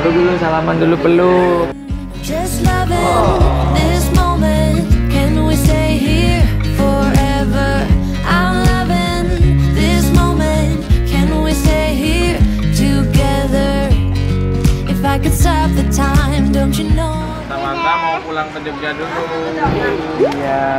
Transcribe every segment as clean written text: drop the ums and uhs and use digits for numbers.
Peluk dulu, salaman dulu, peluk. Just loving this moment. Can we stay here forever? I'm loving this moment. Can we stay here together? If I could stop the time, don't you know? Samantha mau pulang ke Jogja dulu. Iya.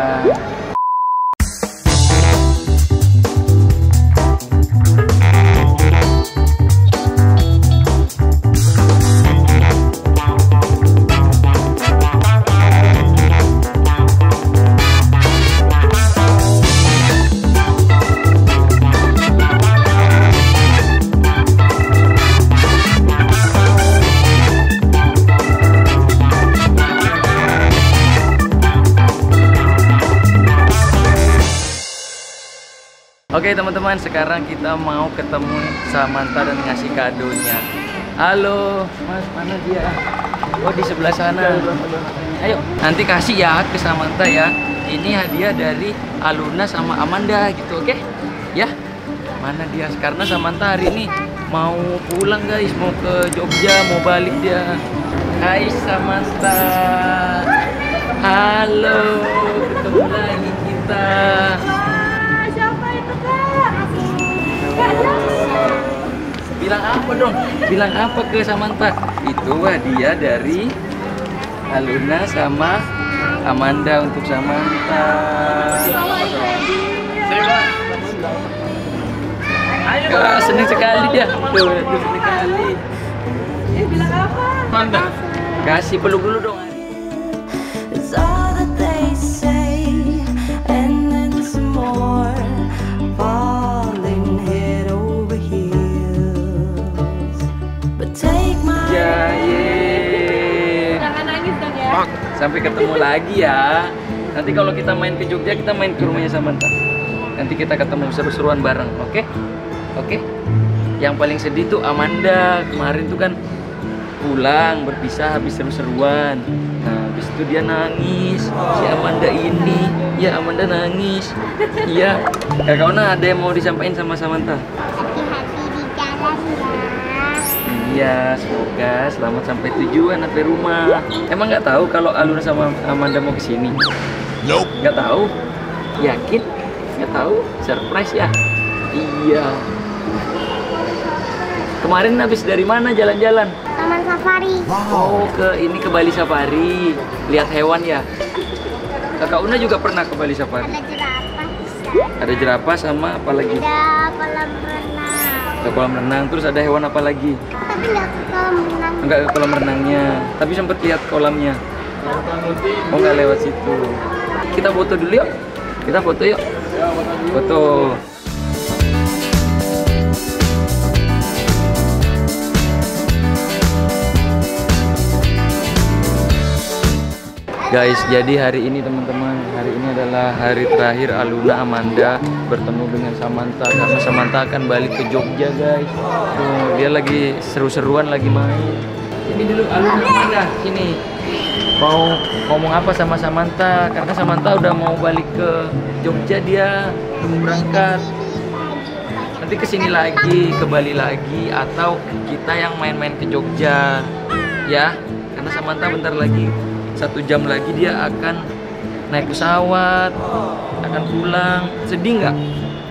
Oke teman-teman, sekarang kita mau ketemu Samantha dan ngasih kadonya. Halo, Mas, mana dia? Oh, di sebelah sana. Ayo, nanti kasih ya ke Samantha ya. Ini hadiah dari Aluna sama Amanda gitu, oke? Ya, mana dia? Karena Samantha hari ini mau pulang guys, mau ke Jogja, mau balik dia. Hai Samantha. Halo, ketemu lagi kita. Bilang apa dong? Bilang apa ke Samantha? Itu hadiah dari Aluna sama Amanda untuk Samantha. Wah, seneng sekali dia. Tuh, seneng sekali. Bilang apa? Amanda. Kasih peluk dulu dong. It's all that they say, and then some more. Falling head over heels. But take my Jangan nangis dong ya. Sampai ketemu lagi ya. Nanti kalau kita main ke Jogja, kita main ke rumahnya Samantha. Nanti kita ketemu seru-seruan bareng, oke? Oke? Yang paling sedih tuh Amanda. Kemarin tuh kan pulang berpisah habis seru-seruan. Nah, habis itu dia nangis. Si Amanda ini, ya Amanda nangis. Iya. Kakak Ona ada yang mau disampaikan sama Samantha? Hati-hati di jalan ya. Iya, semoga selamat sampai tujuan, sampai rumah. Emang nggak tahu kalau Aluna sama Amanda mau kesini? Nope. Nggak tahu? Yakin? Nggak tahu? Surprise ya? Iya. Kemarin habis dari mana jalan-jalan? Taman safari. Oh, ke Bali Safari. Lihat hewan ya? Kakak Una juga pernah ke Bali Safari. Ada jerapah. Ada jerapah sama apa lagi? Ada kolam renang. Ada kolam renang, terus ada hewan apa lagi? Tapi nggak ke kolam renang. Enggak ke kolam renangnya, tapi sempat lihat kolamnya. Oh, nggak lewat situ. Kita foto dulu yuk. Kita foto yuk. Foto. Guys, jadi hari ini teman-teman, hari ini adalah hari terakhir Aluna Amanda bertemu dengan Samantha karena Samantha akan balik ke Jogja guys. Tuh, dia lagi seru-seruan lagi main. Ini dulu Aluna Amanda, sini. Mau ngomong apa sama Samantha? Karena Samantha udah mau balik ke Jogja, dia udah mau berangkat. Nanti kesini lagi, ke Bali lagi, atau kita yang main-main ke Jogja, ya. Karena Samantha bentar lagi, 1 jam lagi dia akan naik pesawat, akan pulang. Sedih nggak?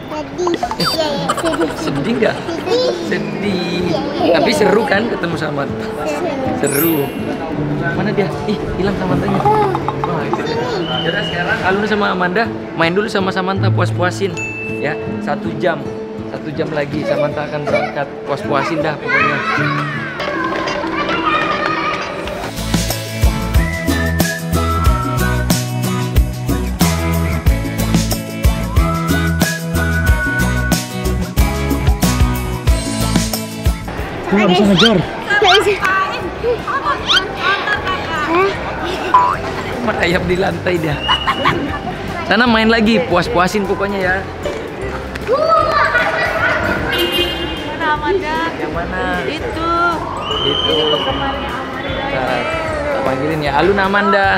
Sedih nggak? Sedih. Tapi seru kan ketemu sama seru. Mana dia? Ih, hilang Samanthanya. Wah, itu dia. Jadi sekarang Aluna sama Amanda main dulu sama Samantha, puas-puasin. Ya, 1 jam. 1 jam lagi Samantha akan berangkat. Puas-puasin dah pokoknya. Aku nggak bisa ngejar. Merayap di lantai dah. Sana main lagi, puas-puasin pokoknya ya. Mana Amanda? Yang mana? Itu. Itu. Ini penggemarnya Amanda. Kita panggilin ya, Aluna Amanda.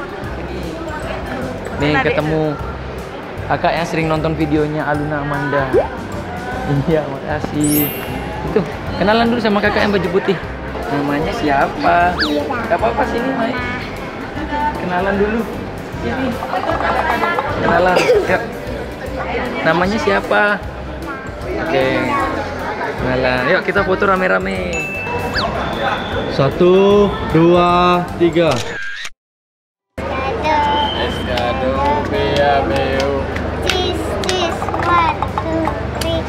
Nih ketemu kakak yang sering nonton videonya Aluna Amanda. Iya, makasih. Itu kenalan dulu sama kakak yang baju putih. Namanya siapa? Ira. Gak apa-apa, sini Mai. Kenalan dulu. Sini. Kenalan. Yuk. Namanya siapa? Oke. Kenalan. Yuk kita foto rame-rame. 1, 2, 3. Dado. Escado, bea, beo. Cheese, cheese. 1, 2, 3.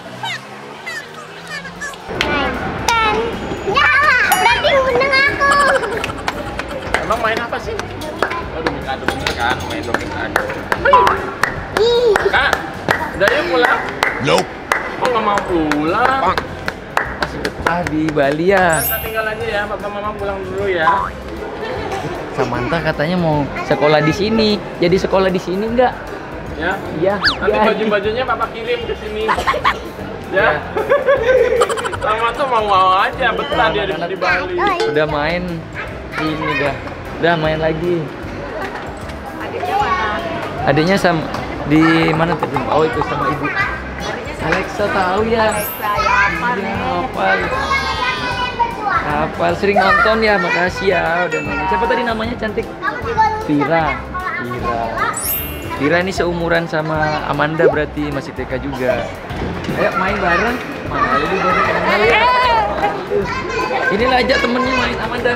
9, 10. Ya, berarti menang aku. Emang main apa sih? Oh, domikado bener kan? Main domikado. Ih, Kak, udah yuk pulang? Nope. Kok nggak mau pulang? Masih betah di Bali ya. Kita tinggal aja ya, papa mama pulang dulu ya. Samantha katanya mau sekolah di sini. Jadi sekolah di sini enggak? Ya. Iya. Nanti iya. baju-bajunya papa kirim ke sini. Ya. Sama tuh mau aja, betah dia di Bali. Udah main ini udah main lagi. Adiknya mana? Adiknya sama di mana tadi? Oh itu sama ibu. Alexa tahu ya. Iya, hafal. Hafal sering nonton ya, makasih ya udah nonton. Siapa tadi namanya cantik? Vira. Vira ini seumuran sama Amanda berarti masih TK juga. Ayo main bareng. Malu baru kenal ya. Inilah aja temennya main Amanda.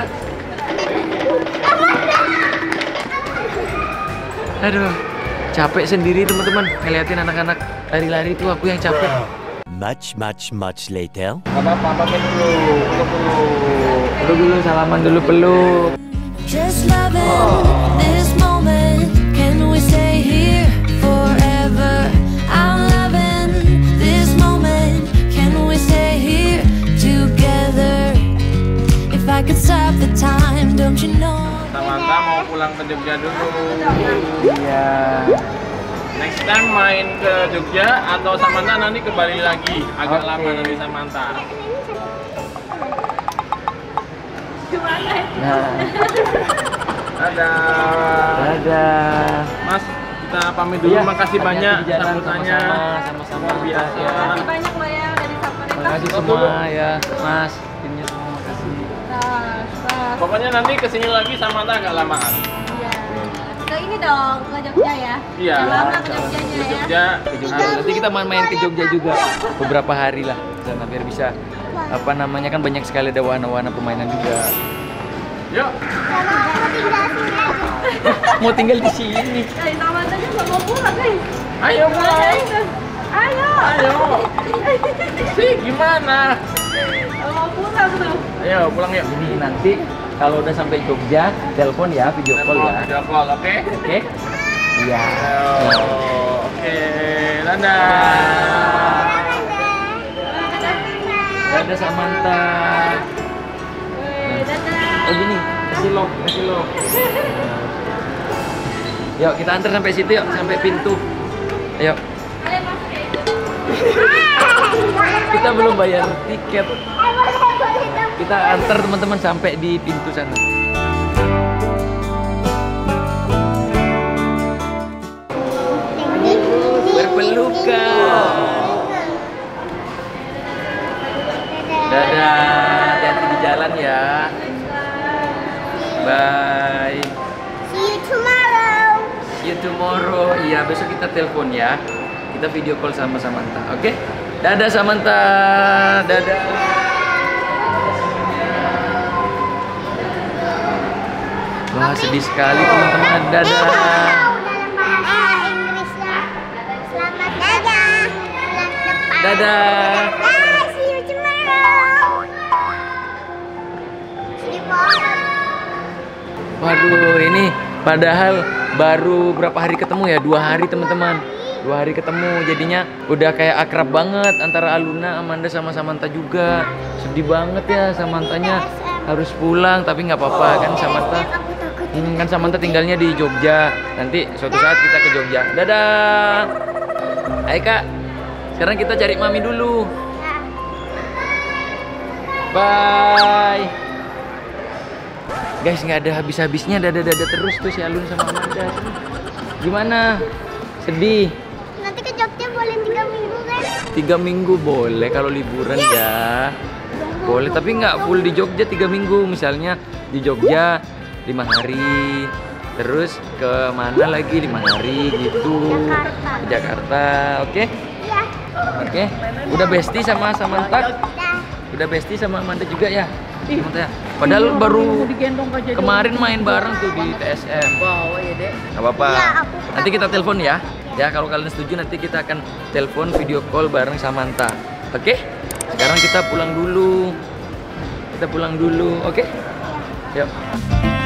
Aduh, capek sendiri teman-teman ngeliatin anak-anak lari-lari itu aku yang capek. Much later. Papa dulu, Peluk dulu, salaman dulu peluk. Just loving this moment. Can we stay here forever? I'm loving this moment. Can we stay here together? If I could stop the time, don't you know? Samantha mau pulang ke Jogja dulu. Iya. Next time main ke Jogja atau Samantha nanti ke Bali lagi. Agak Oke. lama nanti Samantha. Nah, Dadah. dadah. Mas, kita pamit dulu. Iya, Makasih banyak hati-hati di jalan, sambutannya. sama-sama Luar biasa. Makasih banyak loh ya udah disamperin. Makasih semua ya, Mas. Timnya semua makasih. Nah, Pokoknya nanti kesini lagi Samantha agak lamaan. iya. Ke ini dong, ke Jogja ya. Iya. Jangan lama ke Jogjanya Ke ya. Jogja. Ke Jogja. Nanti kita main-main ke Jogja juga beberapa hari lah, sana biar bisa apa namanya kan banyak sekali ada wahana-wahana permainan juga. Yuk. Mau tinggal di sini. Sama aja nggak mau pulang guys. Ayo pulang. Ayo. Ayo. Sih gimana? Nggak mau pulang tuh. Ayo pulang yuk. Ini nanti kalau udah sampai Jogja, telepon ya, video call ya. Video call, oke? Oke? Iya. Ayo. Oke. Dadah. Dadah Samantha. Dadah. Oh gini, kasih lock. Yuk kita antar sampai situ yuk, sampai pintu. Ayo. Kita belum bayar tiket. Kita antar teman-teman sampai di pintu sana. Berpelukan. Dadah, hati-hati di jalan ya. Bye. See you tomorrow. See you tomorrow. Iya, besok kita telepon ya. Kita video call sama Samantha, oke? Dadah Samantha. Dadah. Wah, sedih sekali teman-teman. Dadah. Dalam bahasa Inggrisnya. Selamat dadah. Bulan depan. Dadah. Bye, see you tomorrow. See you tomorrow. Waduh, ini padahal baru berapa hari ketemu ya? 2 hari teman-teman. 2 hari ketemu, jadinya udah kayak akrab banget antara Aluna, Amanda sama Samantha juga. Sedih banget ya Samanthanya harus pulang, tapi nggak apa-apa kan Samantha. Kan Samantha tinggalnya di Jogja. Nanti suatu saat kita ke Jogja. Dadah. Hai Kak. Sekarang kita cari Mami dulu. Bye. Guys, nggak ada habis-habisnya dada-dada terus tuh si Alun sama Amanda. Gimana? Sedih? Nanti ke Jogja boleh 3 minggu kan? 3 minggu boleh kalau liburan ya. Tunggu Boleh, tapi nggak full di Jogja 3 minggu. Misalnya di Jogja 5 hari, terus ke mana lagi 5 hari gitu. Jakarta. Ke Jakarta, oke? Iya. Oke. Udah bestie sama Samantha? Dah. Udah bestie sama Amanda juga ya? Samantha ya? Padahal baru kemarin main bareng tuh di TSM. Bawa ya dek. Gak apa-apa. Iya, aku Nanti kita telepon ya. Ya, kalau kalian setuju nanti kita akan telepon video call bareng Samantha. Oke? Sekarang kita pulang dulu. Kita pulang dulu, oke? Yuk.